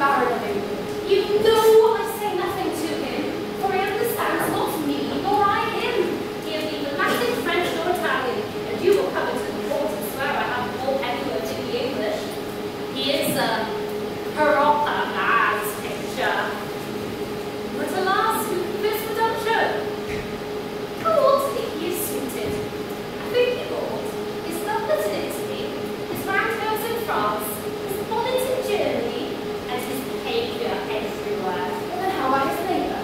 Baron of England. You know I say nothing to him, for he understands not me nor I him. He is neither Latin, French, nor Italian, and you will come into the court and swear I have all any words in the English. He is a proper man's picture. But alas, this was untrue. How ought to think he is suited? I think he ought. His doublet in Italy, his raincoats in France, his bonnet in Germany, and his behaviour everywhere. Well, then how about his neighbour?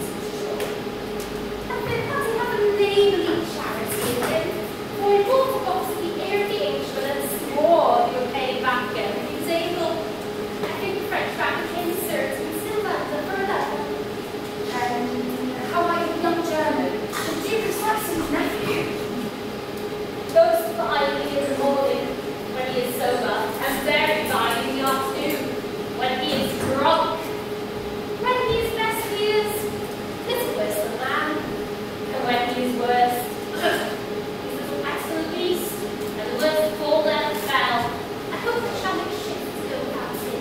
I think that he has a neighbourly charity in him, for he brought a box of the ear of the Englishman and swore he would pay back again if he was able. I think the French bank became certain and still left them for 11. And how about your young German, the Duke of Saxon's nephew? Goes to the island in the morning when he is sober, and very fine in the afternoon when he is drunk. When he is best, he is little worse than man, and when he is worst, he's a little excellent beast, and the worst of all them fell. I hope I shall make shift to go without him.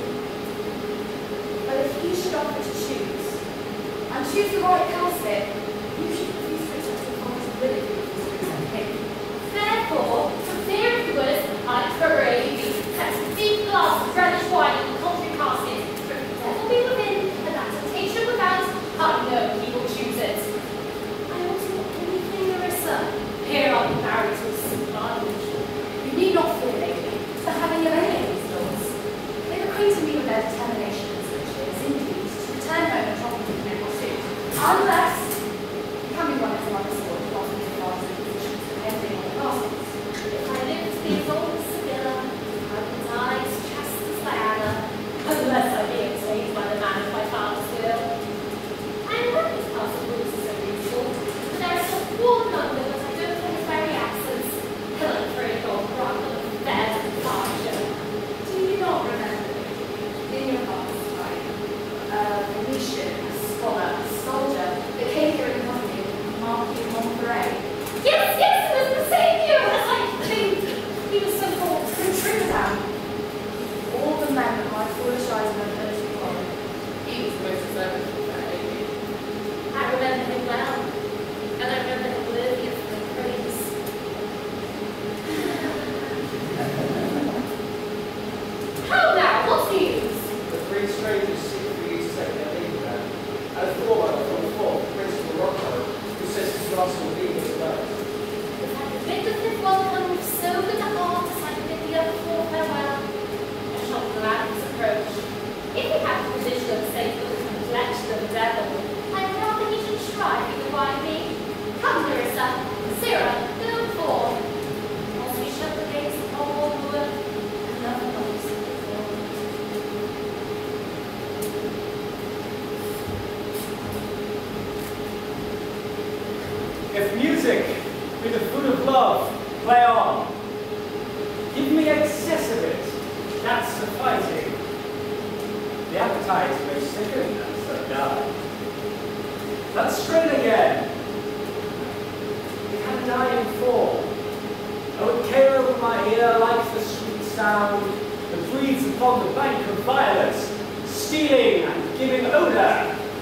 But if you should offer to choose, and choose the right casket, you should refuse to accept the responsibility of this him. Therefore, for fear of the worst, I pray you set a deep glass of reddish wine in the country casket, for if the devil be within, and that temptation without, I know he will choose it. I ought to want anything, Larissa. Here I'll be married to a sponge. You need not fear, lady, for having of any of these laws. They acquainted me with their determinations, which is, indeed, to return home and trouble with no suit. Unless, you can be one of the others or the bottom of the bars and positions depending on the castles. If I live to be as old as Sibylla, I will die as chaste as Diana, unless I be obtained by the man of my father's will. I am ready to pass the rules as a reasonable, but there is not one number that I don't for his very absence. He'll afraid of rather than fair departure. Do you not remember, in your past time, a Venetian, a scholar, a soldier, that came here in the company of Marquis of Montferrat? Yes, yes, it was the same year as I think. He was so called. And Trinidad, all the men that my foolish eyes have heard before, he was the most observant of that lady. I remember him well, and I remember him worthy of my praise. How now, what's news? The three strangers seek for you to take their leave then. As forerunner from the fourth, Prince of Morocco, who says his last will be his last. If I could bid the fifth one come with so good a heart as I could bid the other four farewell, I shall be glad of his approach. If he had the position of safe with the complexion of the devil, I'd rather he should try to divide me. Come, Larissa, Sarah, go forth. Whilst we shut the gates of all wood, another noise of the world. If music be the food of love, play on. Give me excess of it, that's sufficing. The appetite may sicken and so die. Let's strain again. It had a dying fall. Oh, it came over my ear like the sweet sound that breathes upon the bank of violets, stealing and giving odour.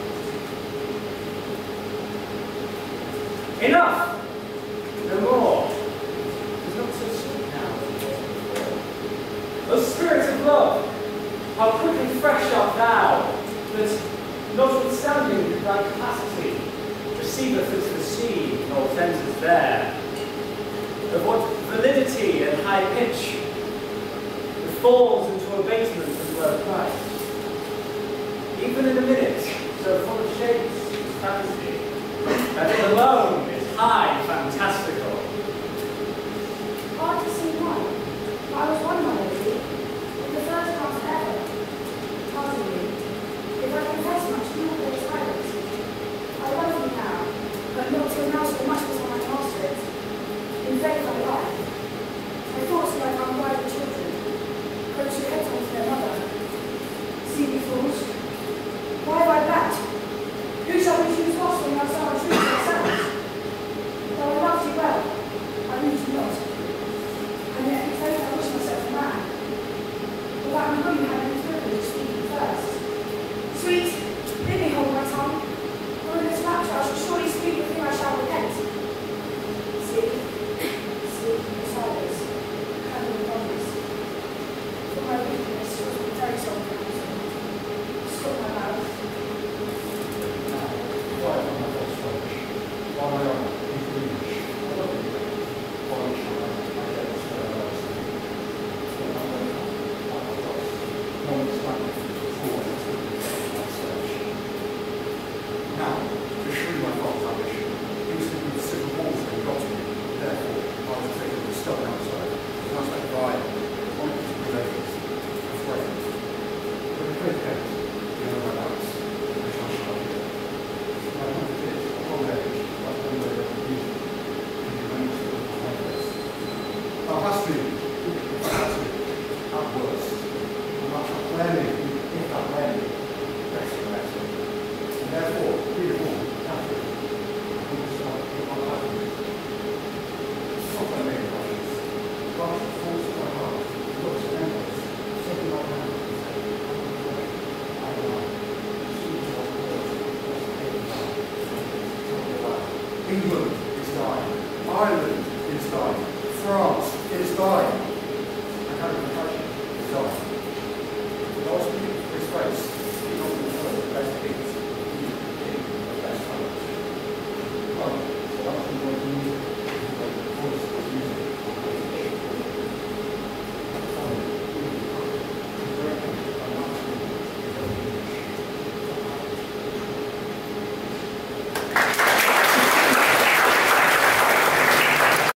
Enough! No more. It's not so sweet now as it was before. O spirit of love, how quick and fresh art thou, that, notwithstanding thy capacity, receiveth into the sea, nor enters there. Of what validity and high pitch, it falls into abatement and low price. Even in a minute, so full of shapes and fancy, that it alone is high fantastical. Hard to see why. I was one, my lady, in the first class ever. Pardon me, if I confess much, you will be silent. I love you now, but not till now so much as I might master it. In faith, I lie. My thoughts are like unbridled children, close your heads onto their mother. See me, fools. Why by that? Who shall we choose lost when we are so true to ourselves? Ireland is dying. France is dying. And how the country is dying.